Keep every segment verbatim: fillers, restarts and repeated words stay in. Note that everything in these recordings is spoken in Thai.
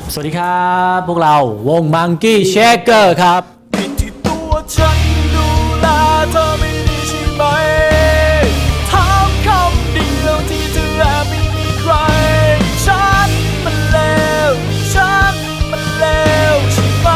สวัสดีครับพวกเราวง Monkey Shaker ครับผิดที่ตัวฉันดูแลเธอไม่ดีใช่ไหมถามคำเดียวที่เธอแอบไม่มีใครฉันมันเลวฉันมันเลวใช่ไหม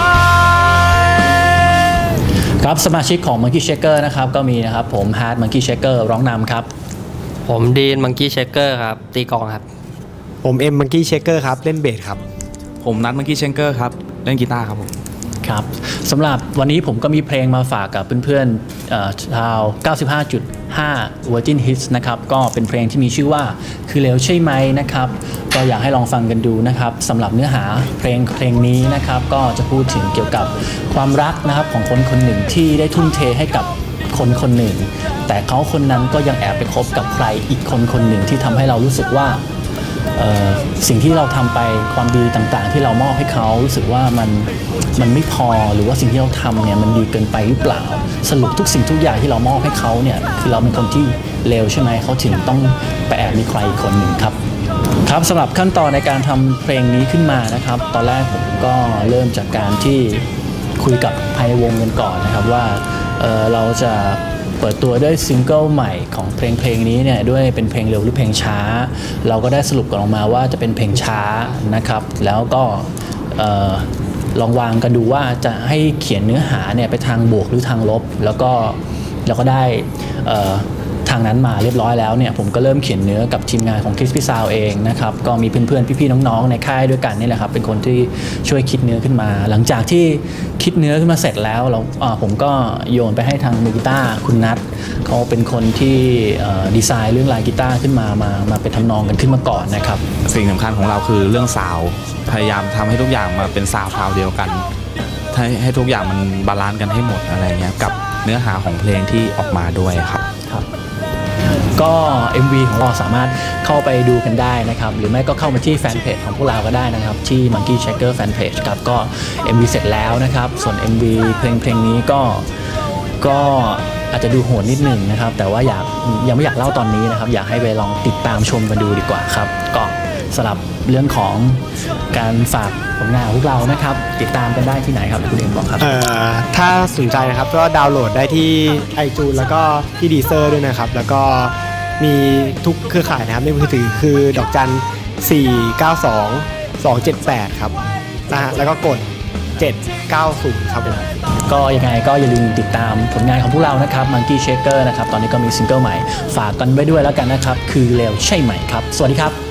ครับสมาชิกของ Monkey Shaker นะครับก็มีนะครับผม Hard Monkey Shaker ร้องนำครับผมดีน Monkey Shaker ครับตีกลองครับผมเอ็ม Monkey Shaker ครับเล่นเบสครับผมนัท Monkey Shaker ครับเล่นกีตาร์ครับผมครับสำหรับวันนี้ผมก็มีเพลงมาฝากกับเพื่อนๆชาว เก้าสิบห้าจุดห้า Virgin Hits นะครับก็เป็นเพลงที่มีชื่อว่าคือเลวใช่ไหมนะครับก็อยากให้ลองฟังกันดูนะครับสำหรับเนื้อหาเพลงเพลงนี้นะครับก็จะพูดถึงเกี่ยวกับความรักนะครับของคนคนหนึ่งที่ได้ทุ่มเทให้กับคนคนหนึ่งแต่เขาคนนั้นก็ยังแอบไปคบกับใครอีกคนคนหนึ่งที่ทำให้เรารู้สึกว่าสิ่งที่เราทำไปความดีต่างๆที่เรามอบให้เขารู้สึกว่ามันมันไม่พอหรือว่าสิ่งที่เราทำเนี่ยมันดีเกินไปหรือเปล่าสรุปทุกสิ่งทุกอย่างที่เรามอบให้เขาเนี่ยคือเราเป็นคนที่เลวใช่ไหมเขาถึงต้องไปแอบมีใครอีกคนหนึ่งครับครับสำหรับขั้นตอนในการทำเพลงนี้ขึ้นมานะครับตอนแรกผมก็เริ่มจากการที่คุยกับภายในวงกันก่อนนะครับว่า เ, เราจะเปิดตัวด้วยซิงเกิลใหม่ของเพลงเพลงนี้เนี่ยด้วยเป็นเพลงเร็วหรือเพลงช้าเราก็ได้สรุปกันออกมาว่าจะเป็นเพลงช้านะครับแล้วก็ลองวางกันดูว่าจะให้เขียนเนื้อหาเนี่ยไปทางบวกหรือทางลบแล้วก็เราก็ได้ทางนั้นมาเรียบร้อยแล้วเนี่ยผมก็เริ่มเขียนเนื้อกับทีมงานของ Crispy Sound เองนะครับก็มีเพื่อนๆพี่ๆน้องๆในค่ายด้วยกันนี่แหละครับเป็นคนที่ช่วยคิดเนื้อขึ้นมาหลังจากที่คิดเนื้อขึ้นมาเสร็จแล้วเราผมก็โยนไปให้ทางมือกีตาร์คุณนัทเขาเป็นคนที่ดีไซน์เรื่องลายกีตาร์ขึ้นมามามาเป็นทำนองกันขึ้นมาก่อนนะครับสิ่งสำคัญของเราคือเรื่องซาวด์พยายามทำให้ทุกอย่างมาเป็นซาวด์คลาวด์เดียวกันให้ให้ทุกอย่างมันบาลานซ์กันให้หมดอะไรเงี้ยกับเนื้อหาของเพลงที่ออกมาด้วยครับก็ เอ็ม วี ของเราสามารถเข้าไปดูกันได้นะครับหรือไม่ก็เข้ามาที่แฟนเพจของพวกเราก็ได้นะครับที่ Monkey Shaker Fanpage ครับก็ เอ็ม วี เสร็จแล้วนะครับส่วน เอ็ม วี เพลงเพลงนี้ก็ก็อาจจะดูโหดนิดหนึ่งนะครับแต่ว่าอยากยังไม่อยากเล่าตอนนี้นะครับอยากให้ไปลองติดตามชมกันดูดีกว่าครับก็สำหรับเรื่องของการฝากผลงานของพวกเรานะครับติดตามกันได้ที่ไหนครับคุณเอ็มบอกครับถ้าสนใจนะครับก็ดาวน์โหลดได้ที่ iTunes แล้วก็ที่ Deezer ด้วยนะครับแล้วก็มีทุกเครือข่ายนะครับในมือถือคือดอกจันสี่ เก้า สอง สอง เจ็ด แปดครับนะฮะแล้วก็กดเจ็ด เก้า ศูนย์ครับก็ยังไงก็อย่าลืมติดตามผลงานของพวกเรานะครับ Monkey Shaker นะครับตอนนี้ก็มีซิงเกิลใหม่ฝากกันไว้ด้วยแล้วกันนะครับคือเลวใช่ไหมครับสวัสดีครับ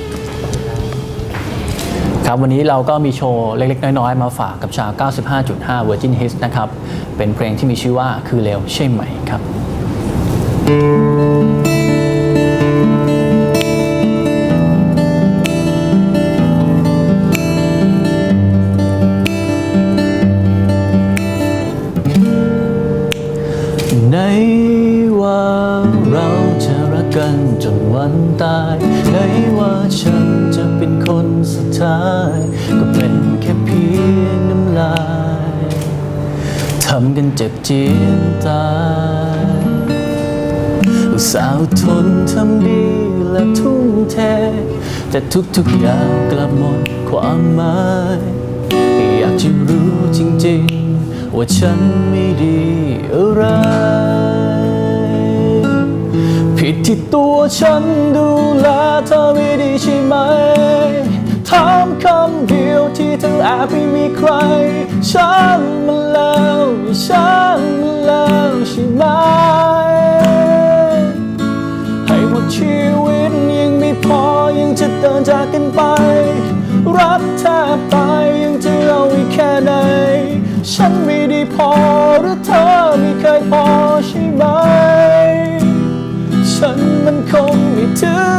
ครับวันนี้เราก็มีโชว์เล็กๆน้อยๆมาฝากกับชาว เก้าสิบห้าจุดห้า Virgin Hits นะครับเป็นเพลงที่มีชื่อว่าคือเลวใช่ไหมครับไหนว่าเราจะรักกันจนวันตายไหนว่าฉันจะเป็นคนสุดท้ายก็เป็นแค่เพียงน้ำลายทำกันเจ็บเจียนตายอุตส่าห์ทนทำดีและทุ่มเทแต่ทุกๆอย่างกลับหมดความหมายอยากจะรู้จริงๆว่าฉันไม่ดีอะไรผิดที่ตัวฉันดูแลเธอไม่ดีใช่ไหมถามคำเดียวที่เธอแอบไม่มีใครฉันมันแล้วฉันมันแล้วใช่ไหมให้หมดชีวิตยังไม่พอยังจะเดินจากกันไปรักแทบตายยังจะเอาอีกแค่ไหนฉันไม่ได้พอหรือเธอไม่เคยพอใช่ไหมฉันมันคงไม่ถึง